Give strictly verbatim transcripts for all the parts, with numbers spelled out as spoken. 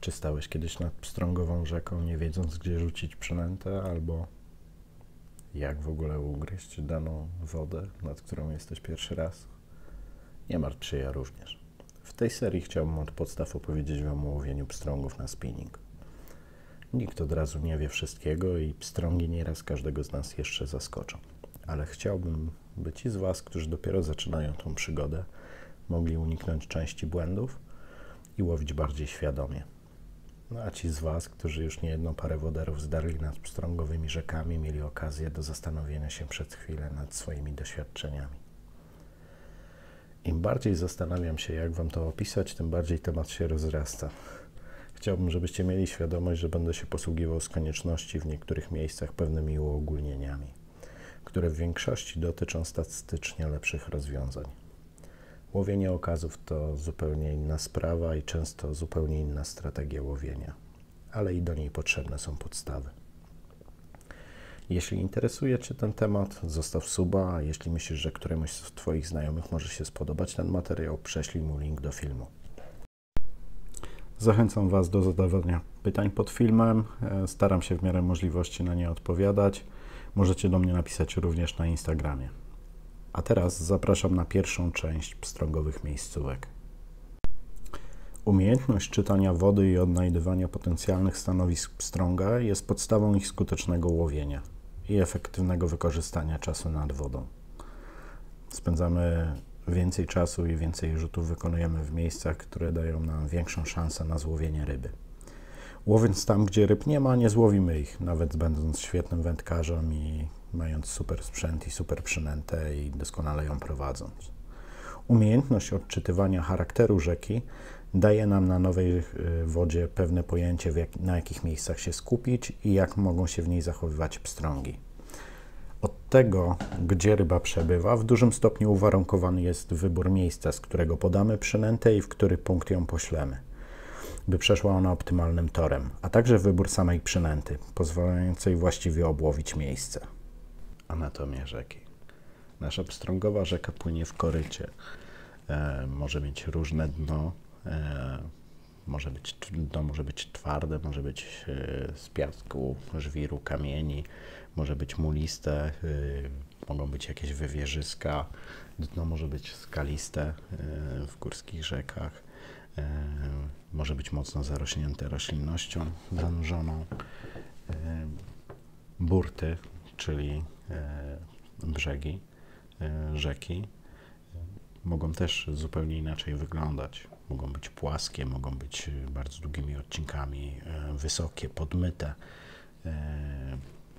Czy stałeś kiedyś nad pstrągową rzeką, nie wiedząc, gdzie rzucić przynętę, albo jak w ogóle ugryźć daną wodę, nad którą jesteś pierwszy raz? Nie martw się, ja również. W tej serii chciałbym od podstaw opowiedzieć Wam o łowieniu pstrągów na spinning. Nikt od razu nie wie wszystkiego i pstrągi nieraz każdego z nas jeszcze zaskoczą. Ale chciałbym, by ci z Was, którzy dopiero zaczynają tą przygodę, mogli uniknąć części błędów i łowić bardziej świadomie. No a ci z Was, którzy już niejedną parę woderów zdarli nad pstrągowymi rzekami, mieli okazję do zastanowienia się przez chwilę nad swoimi doświadczeniami. Im bardziej zastanawiam się, jak Wam to opisać, tym bardziej temat się rozrasta. Chciałbym, żebyście mieli świadomość, że będę się posługiwał z konieczności w niektórych miejscach pewnymi uogólnieniami, które w większości dotyczą statystycznie lepszych rozwiązań. Łowienie okazów to zupełnie inna sprawa i często zupełnie inna strategia łowienia, ale i do niej potrzebne są podstawy. Jeśli interesuje Cię ten temat, zostaw suba, a jeśli myślisz, że któremuś z Twoich znajomych może się spodobać ten materiał, prześlij mu link do filmu. Zachęcam Was do zadawania pytań pod filmem, staram się w miarę możliwości na nie odpowiadać. Możecie do mnie napisać również na Instagramie. A teraz zapraszam na pierwszą część pstrągowych miejscówek. Umiejętność czytania wody i odnajdywania potencjalnych stanowisk pstrąga jest podstawą ich skutecznego łowienia i efektywnego wykorzystania czasu nad wodą. Spędzamy więcej czasu i więcej rzutów wykonujemy w miejscach, które dają nam większą szansę na złowienie ryby. Łowiąc tam, gdzie ryb nie ma, nie złowimy ich, nawet będąc świetnym wędkarzem i mając super sprzęt i super przynętę i doskonale ją prowadząc. Umiejętność odczytywania charakteru rzeki daje nam na nowej wodzie pewne pojęcie, w jak, na jakich miejscach się skupić i jak mogą się w niej zachowywać pstrągi. Od tego, gdzie ryba przebywa, w dużym stopniu uwarunkowany jest wybór miejsca, z którego podamy przynętę i w który punkt ją poślemy, by przeszła ona optymalnym torem, a także wybór samej przynęty, pozwalającej właściwie obłowić miejsce. Anatomia rzeki. Nasza pstrągowa rzeka płynie w korycie. E, może mieć różne dno. E, może być, dno może być twarde, może być e, z piasku, żwiru, kamieni, może być muliste, e, mogą być jakieś wywierzyska. Dno może być skaliste e, w górskich rzekach. E, może być mocno zarośnięte roślinnością zanurzoną. E, burty, czyli e, brzegi e, rzeki, mogą też zupełnie inaczej wyglądać. Mogą być płaskie, mogą być bardzo długimi odcinkami, e, wysokie, podmyte. E,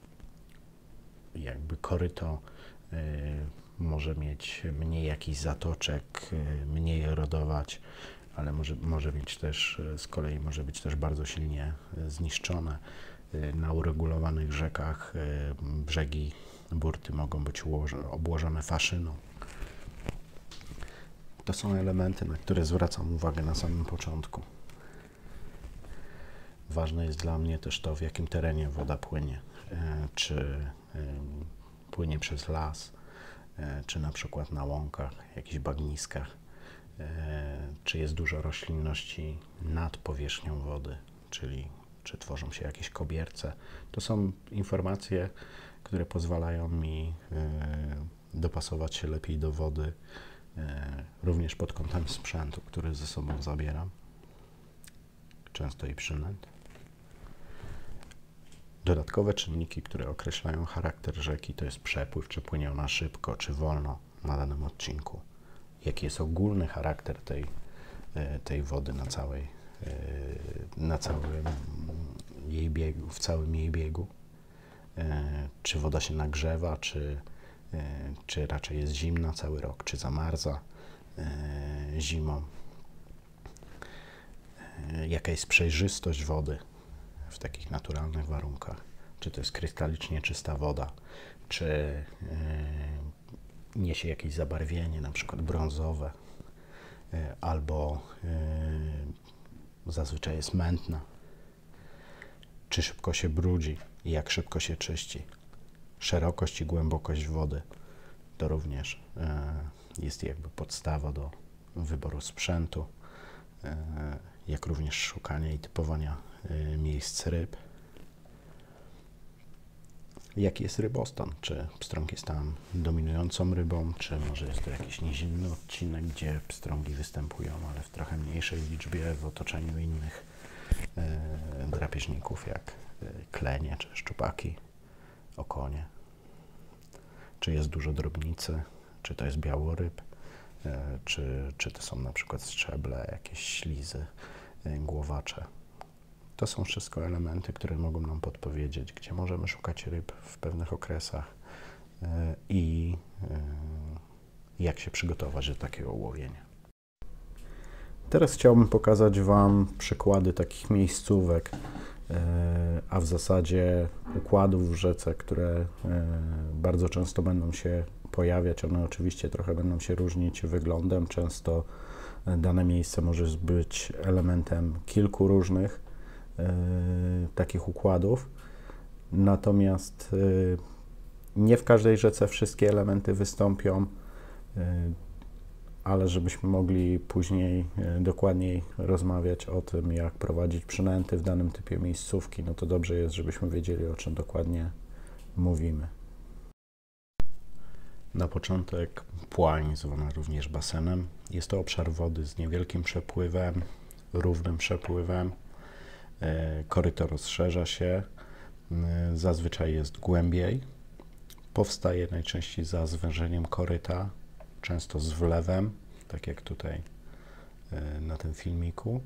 jakby koryto e, może mieć mniej jakichś zatoczek, e, mniej erodować, ale może, może mieć też, z kolei może być też bardzo silnie zniszczone. Na uregulowanych rzekach brzegi burty mogą być obłożone faszyną. To są elementy, na które zwracam uwagę na samym początku. Ważne jest dla mnie też to, w jakim terenie woda płynie. Czy płynie przez las, czy na przykład na łąkach, jakichś bagniskach. Czy jest dużo roślinności nad powierzchnią wody, czyli czy tworzą się jakieś kobierce. To są informacje, które pozwalają mi y, dopasować się lepiej do wody, y, również pod kątem sprzętu, który ze sobą zabieram, często i przynęt. Dodatkowe czynniki, które określają charakter rzeki, to jest przepływ, czy płynie ona szybko, czy wolno na danym odcinku. Jaki jest ogólny charakter tej, y, tej wody na całej na całym jej biegu, w całym jej biegu, czy woda się nagrzewa, czy, czy raczej jest zimna cały rok, czy zamarza zimą, jaka jest przejrzystość wody w takich naturalnych warunkach, czy to jest krystalicznie czysta woda, czy niesie jakieś zabarwienie, na przykład brązowe, albo zazwyczaj jest mętna, czy szybko się brudzi i jak szybko się czyści. Szerokość i głębokość wody to również jest jakby podstawa do wyboru sprzętu jak również szukania i typowania miejsc ryb. Jaki jest rybostan? Czy pstrąg jest tam dominującą rybą, czy może jest to jakiś nizinny odcinek, gdzie pstrągi występują, ale w trochę mniejszej liczbie w otoczeniu innych e, drapieżników, jak e, klenie czy szczupaki, okonie. Czy jest dużo drobnicy, czy to jest białoryb, e, czy, czy to są na przykład strzeble, jakieś ślizy, e, głowacze. To są wszystko elementy, które mogą nam podpowiedzieć, gdzie możemy szukać ryb w pewnych okresach i jak się przygotować do takiego łowienia. Teraz chciałbym pokazać Wam przykłady takich miejscówek, a w zasadzie układów w rzece, które bardzo często będą się pojawiać. One oczywiście trochę będą się różnić wyglądem. Często dane miejsce może być elementem kilku różnych takich układów, natomiast nie w każdej rzece wszystkie elementy wystąpią, ale żebyśmy mogli później dokładniej rozmawiać o tym, jak prowadzić przynęty w danym typie miejscówki, no to dobrze jest, żebyśmy wiedzieli, o czym dokładnie mówimy. Na początek płań, zwana również basenem. Jest to obszar wody z niewielkim przepływem, równym przepływem. Koryto rozszerza się, zazwyczaj jest głębiej, powstaje najczęściej za zwężeniem koryta, często z wlewem, tak jak tutaj na tym filmiku.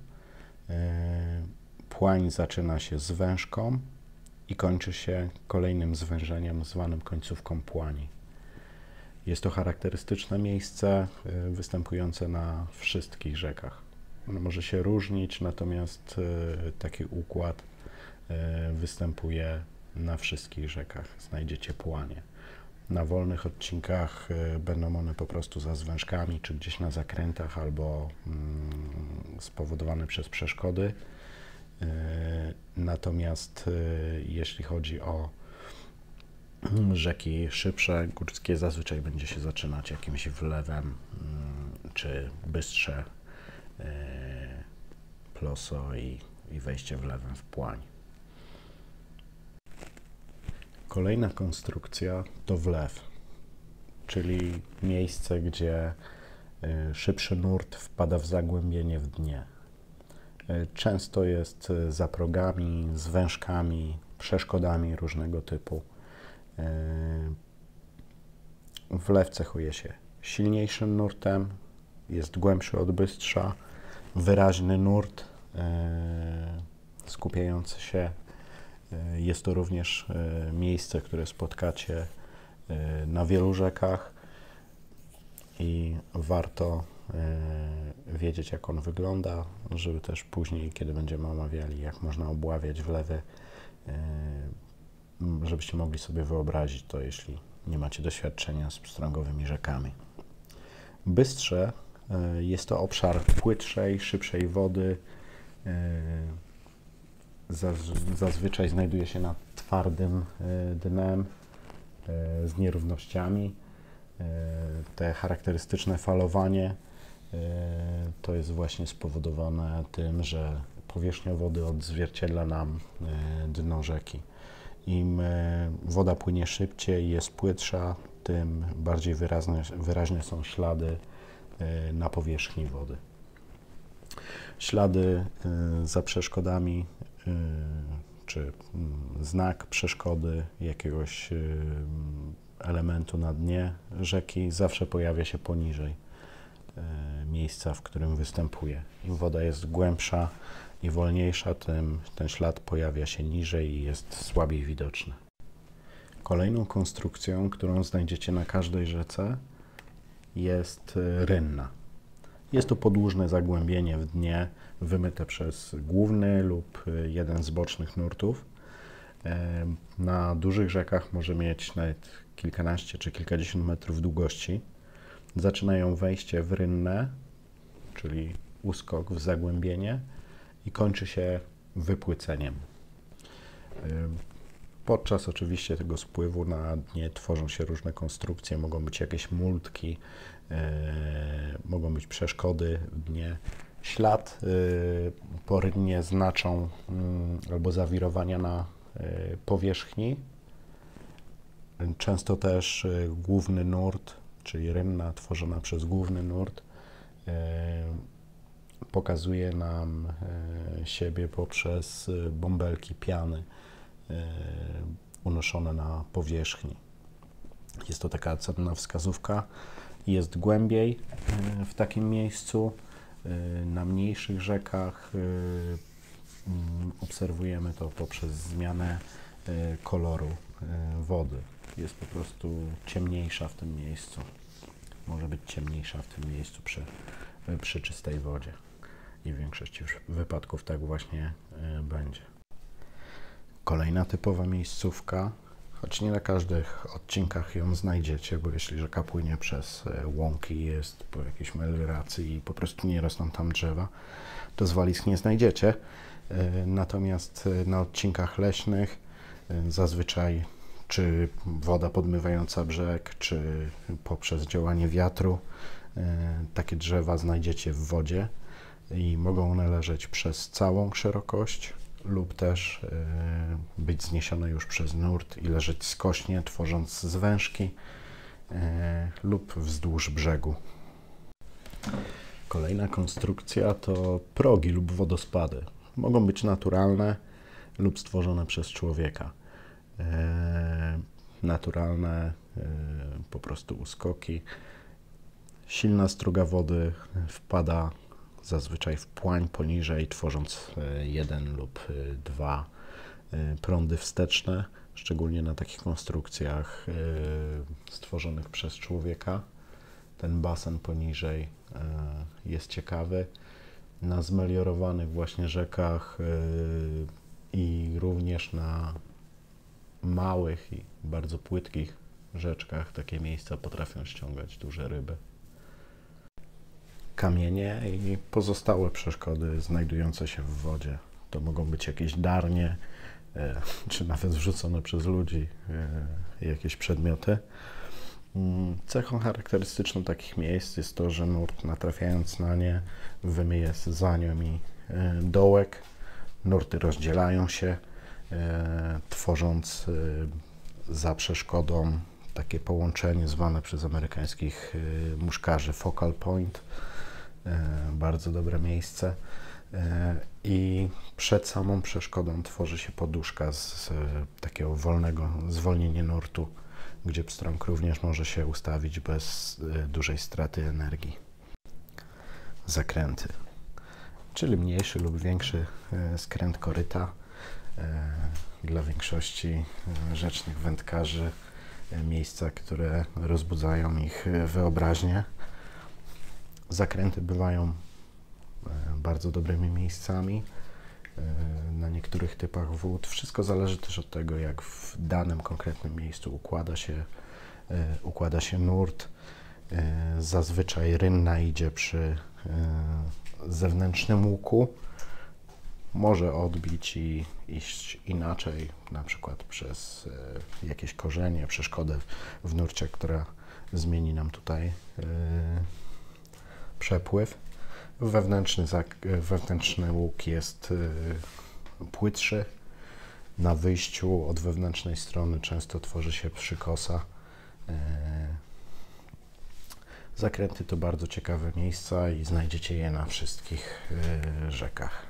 Płań zaczyna się z wężką i kończy się kolejnym zwężeniem zwanym końcówką płani. Jest to charakterystyczne miejsce występujące na wszystkich rzekach. Ono może się różnić, natomiast y, taki układ y, występuje na wszystkich rzekach. Znajdziecie płanie. Na wolnych odcinkach y, będą one po prostu za zwężkami, czy gdzieś na zakrętach, albo y, spowodowane przez przeszkody. Y, natomiast y, jeśli chodzi o rzeki szybsze, górskie, zazwyczaj będzie się zaczynać jakimś wlewem, y, czy bystrze, ploso i, i wejście wlewem w płań. Kolejna konstrukcja to wlew, czyli miejsce, gdzie szybszy nurt wpada w zagłębienie w dnie. Często jest za progami, z wężkami, przeszkodami różnego typu. Wlew cechuje się silniejszym nurtem, jest głębszy od bystrza, wyraźny nurt e, skupiający się. E, jest to również e, miejsce, które spotkacie e, na wielu rzekach i warto e, wiedzieć, jak on wygląda, żeby też później, kiedy będziemy omawiali, jak można obławiać wlewy, e, żebyście mogli sobie wyobrazić to, jeśli nie macie doświadczenia z pstrągowymi rzekami. Bystrze jest to obszar płytszej, szybszej wody. Zazwyczaj znajduje się nad twardym dnem z nierównościami. Te charakterystyczne falowanie to jest właśnie spowodowane tym, że powierzchnia wody odzwierciedla nam dno rzeki. Im woda płynie szybciej, jest płytsza, tym bardziej wyraźne, wyraźne są ślady na powierzchni wody. Ślady za przeszkodami, czy znak przeszkody jakiegoś elementu na dnie rzeki zawsze pojawia się poniżej miejsca, w którym występuje. Im woda jest głębsza i wolniejsza, tym ten ślad pojawia się niżej i jest słabiej widoczny. Kolejną konstrukcją, którą znajdziecie na każdej rzece, jest rynna. Jest to podłużne zagłębienie w dnie, wymyte przez główny lub jeden z bocznych nurtów. Na dużych rzekach może mieć nawet kilkanaście czy kilkadziesiąt metrów długości. Zaczynają wejście w rynnę, czyli uskok w zagłębienie, i kończy się wypłyceniem. Podczas oczywiście tego spływu na dnie tworzą się różne konstrukcje, mogą być jakieś multki, e, mogą być przeszkody w dnie, Ślad y, po rynnie znaczą y, albo zawirowania na y, powierzchni. Często też y, główny nurt, czyli rynna tworzona przez główny nurt, y, pokazuje nam y, siebie poprzez y, bąbelki piany y, unoszone na powierzchni. Jest to taka cenna wskazówka. Jest głębiej y, w takim miejscu. Na mniejszych rzekach obserwujemy to poprzez zmianę koloru wody. Jest po prostu ciemniejsza w tym miejscu. Może być ciemniejsza w tym miejscu przy, przy czystej wodzie. I w większości wypadków tak właśnie będzie. Kolejna typowa miejscówka, choć nie na każdych odcinkach ją znajdziecie, bo jeśli rzeka płynie przez łąki, jest po jakiejś melioracji i po prostu nie rosną tam drzewa, to zwalisk nie znajdziecie. Natomiast na odcinkach leśnych zazwyczaj czy woda podmywająca brzeg, czy poprzez działanie wiatru takie drzewa znajdziecie w wodzie i mogą one leżeć przez całą szerokość lub też y, być zniesione już przez nurt i leżeć skośnie, tworząc zwężki y, lub wzdłuż brzegu. Kolejna konstrukcja to progi lub wodospady. Mogą być naturalne lub stworzone przez człowieka. Y, naturalne y, po prostu uskoki. Silna struga wody wpada zazwyczaj w płań poniżej, tworząc jeden lub dwa prądy wsteczne, szczególnie na takich konstrukcjach stworzonych przez człowieka. Ten basen poniżej jest ciekawy. Na zmeliorowanych właśnie rzekach i również na małych i bardzo płytkich rzeczkach takie miejsca potrafią ściągać duże ryby. Kamienie i pozostałe przeszkody znajdujące się w wodzie. To mogą być jakieś darnie, e, czy nawet wrzucone przez ludzi e, jakieś przedmioty. Cechą charakterystyczną takich miejsc jest to, że nurt, natrafiając na nie, wymyje za nią i e, dołek. Nurty rozdzielają się, e, tworząc e, za przeszkodą takie połączenie zwane przez amerykańskich e, muszkarzy focal point. Bardzo dobre miejsce i przed samą przeszkodą tworzy się poduszka z takiego wolnego zwolnienia nurtu, gdzie pstrąg również może się ustawić bez dużej straty energii. Zakręty, czyli mniejszy lub większy skręt koryta. Dla większości rzecznych wędkarzy miejsca, które rozbudzają ich wyobraźnię. Zakręty bywają bardzo dobrymi miejscami na niektórych typach wód. Wszystko zależy też od tego, jak w danym konkretnym miejscu układa się, układa się nurt. Zazwyczaj rynna idzie przy zewnętrznym łuku. Może odbić i iść inaczej, na przykład przez jakieś korzenie, przeszkodę w nurcie, która zmieni nam tutaj przepływ. Wewnętrzny, wewnętrzny łuk jest płytszy. Na wyjściu od wewnętrznej strony często tworzy się przykosa. Zakręty to bardzo ciekawe miejsca i znajdziecie je na wszystkich rzekach.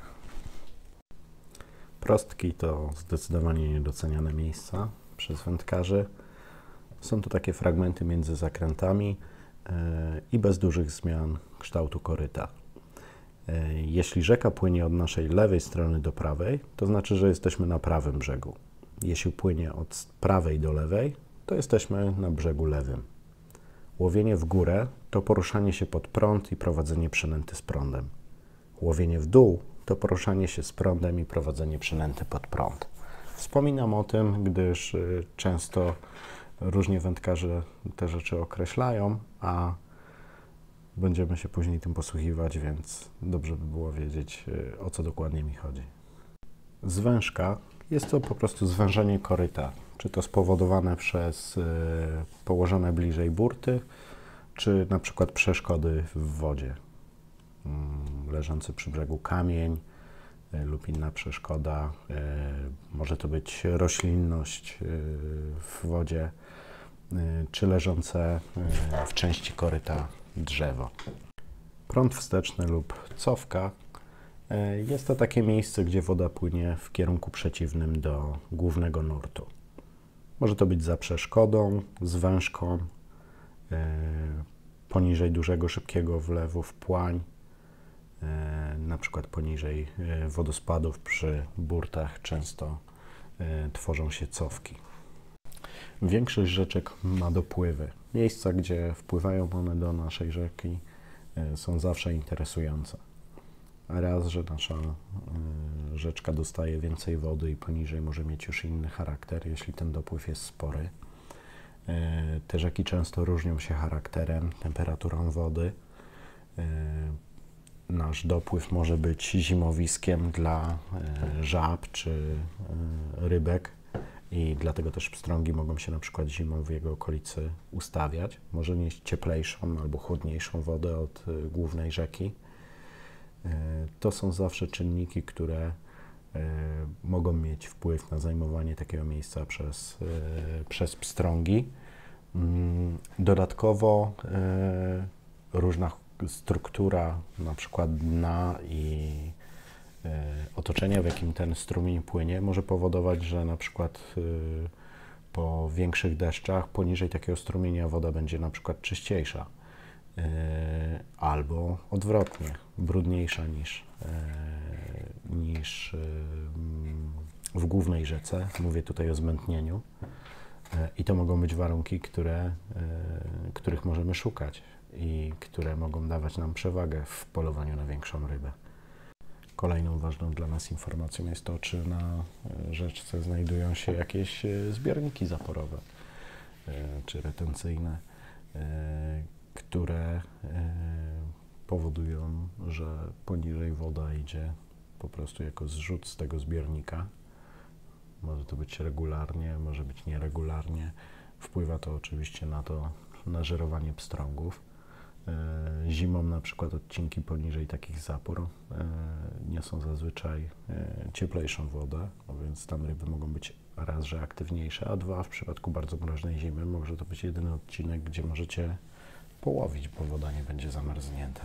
Prostki to zdecydowanie niedoceniane miejsca przez wędkarzy. Są to takie fragmenty między zakrętami i bez dużych zmian kształtu koryta. Jeśli rzeka płynie od naszej lewej strony do prawej, to znaczy, że jesteśmy na prawym brzegu. Jeśli płynie od prawej do lewej, to jesteśmy na brzegu lewym. Łowienie w górę to poruszanie się pod prąd i prowadzenie przynęty z prądem. Łowienie w dół to poruszanie się z prądem i prowadzenie przynęty pod prąd. Wspominam o tym, gdyż często różnie wędkarze te rzeczy określają, a będziemy się później tym posługiwać, więc dobrze by było wiedzieć, o co dokładnie mi chodzi. Zwężka jest to po prostu zwężenie koryta, czy to spowodowane przez położone bliżej burty, czy na przykład przeszkody w wodzie. leżący przy brzegu kamień lub inna przeszkoda. Może to być roślinność w wodzie, czy leżące w części koryta drzewo. Prąd wsteczny lub cofka jest to takie miejsce, gdzie woda płynie w kierunku przeciwnym do głównego nurtu. Może to być za przeszkodą, z wężką, poniżej dużego, szybkiego wlewu w płań, na przykład poniżej wodospadów przy burtach często tworzą się cofki. Większość rzeczek ma dopływy. Miejsca, gdzie wpływają one do naszej rzeki, są zawsze interesujące. Raz, że nasza rzeczka dostaje więcej wody i poniżej może mieć już inny charakter, jeśli ten dopływ jest spory. Te rzeki często różnią się charakterem, temperaturą wody. Nasz dopływ może być zimowiskiem dla żab czy rybek i dlatego też pstrągi mogą się na przykład zimą w jego okolicy ustawiać. Może nieść cieplejszą albo chłodniejszą wodę od głównej rzeki. To są zawsze czynniki, które mogą mieć wpływ na zajmowanie takiego miejsca przez, przez pstrągi. Dodatkowo różna struktura, na przykład dna i otoczenia, w jakim ten strumień płynie, może powodować, że na przykład po większych deszczach poniżej takiego strumienia woda będzie na przykład czyściejsza. Albo odwrotnie, brudniejsza niż, niż w głównej rzece. Mówię tutaj o zmętnieniu. I to mogą być warunki, które, których możemy szukać i które mogą dawać nam przewagę w polowaniu na większą rybę. Kolejną ważną dla nas informacją jest to, czy na rzeczce znajdują się jakieś zbiorniki zaporowe czy retencyjne, które powodują, że poniżej woda idzie po prostu jako zrzut z tego zbiornika. Może to być regularnie, może być nieregularnie. Wpływa to oczywiście na to, na żerowanie pstrągów. Zimą na przykład odcinki poniżej takich zapór niosą zazwyczaj cieplejszą wodę, więc tam ryby mogą być raz, że aktywniejsze, a dwa, w przypadku bardzo mroźnej zimy może to być jedyny odcinek, gdzie możecie połowić, bo woda nie będzie zamarznięta.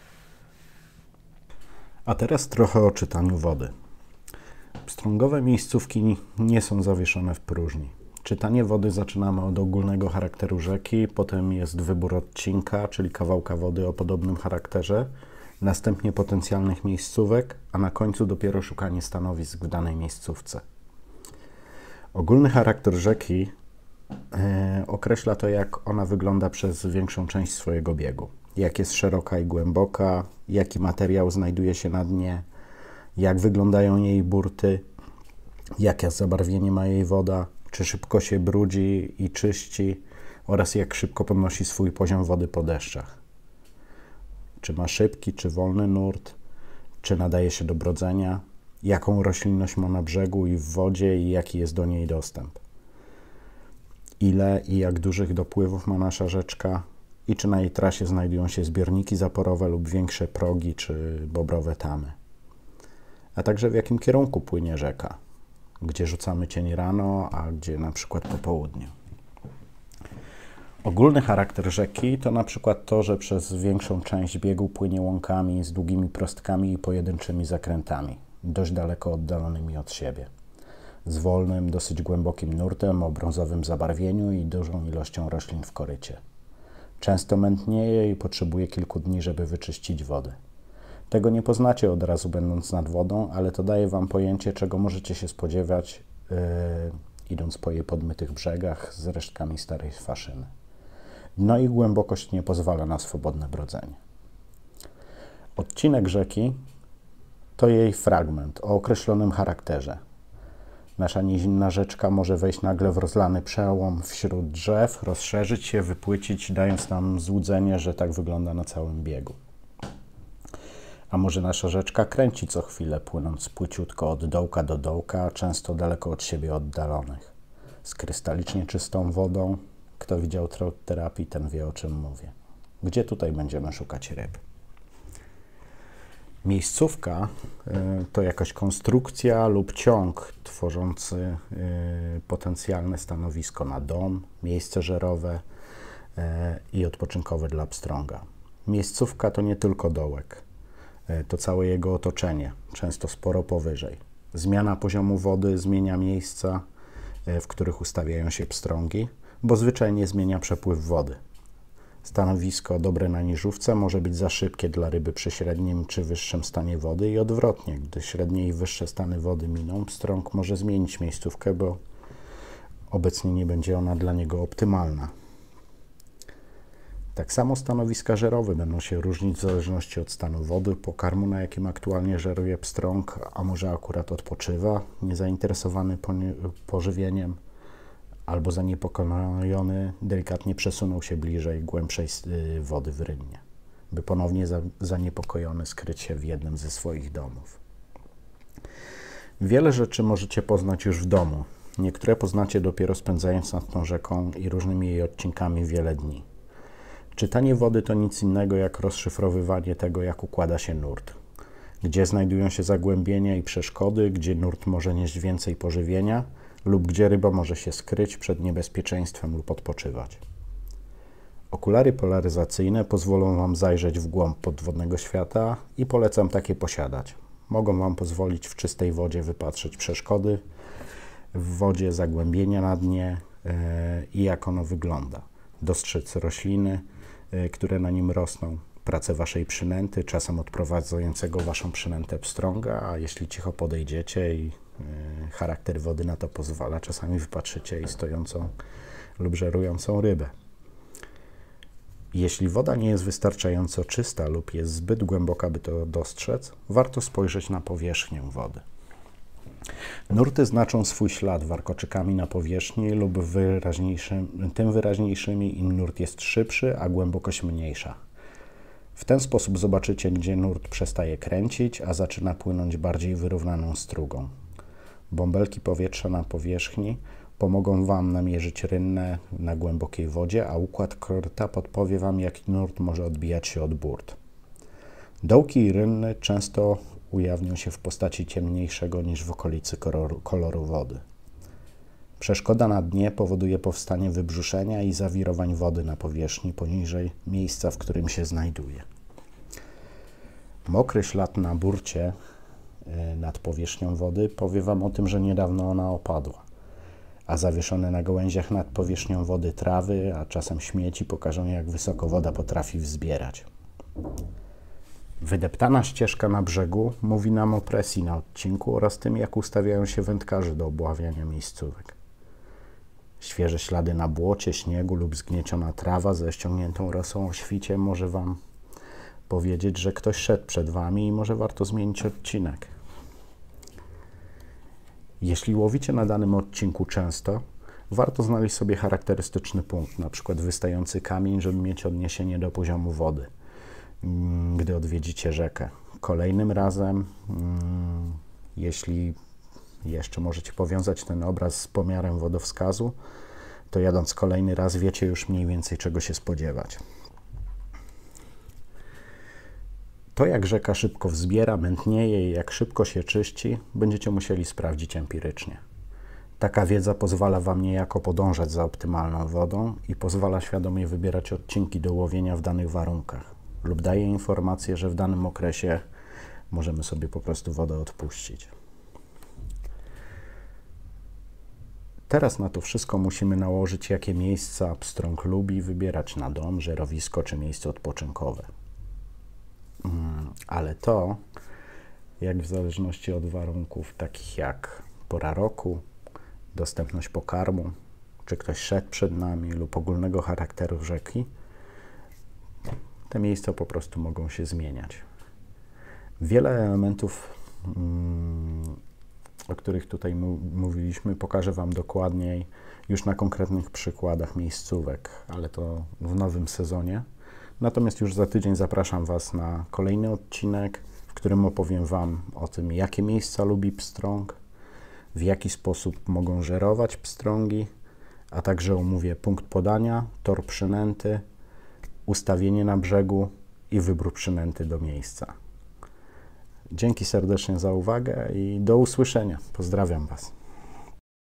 A teraz trochę o czytaniu wody. Pstrągowe miejscówki nie są zawieszone w próżni. Czytanie wody zaczynamy od ogólnego charakteru rzeki, potem jest wybór odcinka, czyli kawałka wody o podobnym charakterze, następnie potencjalnych miejscówek, a na końcu dopiero szukanie stanowisk w danej miejscówce. Ogólny charakter rzeki e, określa to, jak ona wygląda przez większą część swojego biegu. Jak jest szeroka i głęboka, jaki materiał znajduje się na dnie, jak wyglądają jej burty, jakie zabarwienie ma jej woda, czy szybko się brudzi i czyści oraz jak szybko podnosi swój poziom wody po deszczach. Czy ma szybki, czy wolny nurt, czy nadaje się do brodzenia, jaką roślinność ma na brzegu i w wodzie i jaki jest do niej dostęp. Ile i jak dużych dopływów ma nasza rzeczka i czy na jej trasie znajdują się zbiorniki zaporowe lub większe progi czy bobrowe tamy. A także w jakim kierunku płynie rzeka, gdzie rzucamy cień rano, a gdzie na przykład po południu. Ogólny charakter rzeki to na przykład to, że przez większą część biegu płynie łąkami z długimi prostkami i pojedynczymi zakrętami, dość daleko oddalonymi od siebie, z wolnym, dosyć głębokim nurtem o brązowym zabarwieniu i dużą ilością roślin w korycie. Często mętnieje i potrzebuje kilku dni, żeby wyczyścić wodę. Tego nie poznacie od razu, będąc nad wodą, ale to daje Wam pojęcie, czego możecie się spodziewać, yy, idąc po jej podmytych brzegach z resztkami starej faszyny. Dno i głębokość nie pozwala na swobodne brodzenie. Odcinek rzeki to jej fragment o określonym charakterze. Nasza nizinna rzeczka może wejść nagle w rozlany przełom wśród drzew, rozszerzyć się, wypłycić, dając nam złudzenie, że tak wygląda na całym biegu. A może nasza rzeczka kręci co chwilę, płynąc płyciutko od dołka do dołka, często daleko od siebie oddalonych, z krystalicznie czystą wodą. Kto widział trout terapii, ten wie, o czym mówię. Gdzie tutaj będziemy szukać ryb? Miejscówka to jakaś konstrukcja lub ciąg tworzący potencjalne stanowisko na dom, miejsce żerowe i odpoczynkowe dla pstrąga. Miejscówka to nie tylko dołek, to całe jego otoczenie, często sporo powyżej. Zmiana poziomu wody zmienia miejsca, w których ustawiają się pstrągi, bo zwyczajnie zmienia przepływ wody. Stanowisko dobre na niżówce może być za szybkie dla ryby przy średnim czy wyższym stanie wody i odwrotnie. Gdy średnie i wyższe stany wody miną, pstrąg może zmienić miejscówkę, bo obecnie nie będzie ona dla niego optymalna. Tak samo stanowiska żerowe będą się różnić w zależności od stanu wody, pokarmu, na jakim aktualnie żeruje pstrąg, a może akurat odpoczywa, niezainteresowany pożywieniem, albo zaniepokojony delikatnie przesunął się bliżej głębszej wody w rynnie, by ponownie za, zaniepokojony skryć się w jednym ze swoich domów. Wiele rzeczy możecie poznać już w domu. Niektóre poznacie dopiero spędzając nad tą rzeką i różnymi jej odcinkami wiele dni. Czytanie wody to nic innego jak rozszyfrowywanie tego, jak układa się nurt. Gdzie znajdują się zagłębienia i przeszkody, gdzie nurt może nieść więcej pożywienia, lub gdzie ryba może się skryć przed niebezpieczeństwem lub odpoczywać. Okulary polaryzacyjne pozwolą Wam zajrzeć w głąb podwodnego świata i polecam takie posiadać. Mogą Wam pozwolić w czystej wodzie wypatrzeć przeszkody, w wodzie zagłębienia na dnie yy, i jak ono wygląda. Dostrzec rośliny, yy, które na nim rosną, pracę Waszej przynęty, czasem odprowadzającego Waszą przynętę pstrąga, a jeśli cicho podejdziecie i charakter wody na to pozwala, czasami wypatrzycie i stojącą lub żerującą rybę. Jeśli woda nie jest wystarczająco czysta lub jest zbyt głęboka, by to dostrzec, warto spojrzeć na powierzchnię wody. Nurty znaczą swój ślad warkoczykami na powierzchni lub wyraźniejszym, tym wyraźniejszymi im nurt jest szybszy, a głębokość mniejsza. W ten sposób zobaczycie, gdzie nurt przestaje kręcić, a zaczyna płynąć bardziej wyrównaną strugą. Bąbelki powietrza na powierzchni pomogą Wam namierzyć rynnę na głębokiej wodzie, a układ korta podpowie Wam, jaki nurt może odbijać się od burt. Dołki i rynny często ujawnią się w postaci ciemniejszego niż w okolicy koloru, koloru wody. Przeszkoda na dnie powoduje powstanie wybrzuszenia i zawirowań wody na powierzchni poniżej miejsca, w którym się znajduje. Mokry ślad na burcie nad powierzchnią wody powie Wam o tym, że niedawno ona opadła, a zawieszone na gałęziach nad powierzchnią wody trawy, a czasem śmieci pokażą, jak wysoko woda potrafi wzbierać. Wydeptana ścieżka na brzegu mówi nam o presji na odcinku oraz tym, jak ustawiają się wędkarze do obławiania miejscówek. Świeże ślady na błocie, śniegu lub zgnieciona trawa ze ściągniętą rosą o świcie może Wam powiedzieć, że ktoś szedł przed Wami i może warto zmienić odcinek. Jeśli łowicie na danym odcinku często, warto znaleźć sobie charakterystyczny punkt, na przykład wystający kamień, żeby mieć odniesienie do poziomu wody, gdy odwiedzicie rzekę. Kolejnym razem, jeśli jeszcze możecie powiązać ten obraz z pomiarem wodowskazu, to jadąc kolejny raz wiecie już mniej więcej, czego się spodziewać. To, jak rzeka szybko wzbiera, mętnieje i jak szybko się czyści, będziecie musieli sprawdzić empirycznie. Taka wiedza pozwala Wam niejako podążać za optymalną wodą i pozwala świadomie wybierać odcinki do łowienia w danych warunkach lub daje informację, że w danym okresie możemy sobie po prostu wodę odpuścić. Teraz na to wszystko musimy nałożyć, jakie miejsca pstrąg lubi wybierać na dom, żerowisko czy miejsce odpoczynkowe. Ale to, jak w zależności od warunków takich jak pora roku, dostępność pokarmu, czy ktoś szedł przed nami lub ogólnego charakteru rzeki, te miejsca po prostu mogą się zmieniać. Wiele elementów, o których tutaj mówiliśmy, pokażę Wam dokładniej już na konkretnych przykładach miejscówek, ale to w nowym sezonie. Natomiast już za tydzień zapraszam Was na kolejny odcinek, w którym opowiem Wam o tym, jakie miejsca lubi pstrąg, w jaki sposób mogą żerować pstrągi, a także omówię punkt podania, tor przynęty, ustawienie na brzegu i wybór przynęty do miejsca. Dzięki serdecznie za uwagę i do usłyszenia. Pozdrawiam Was.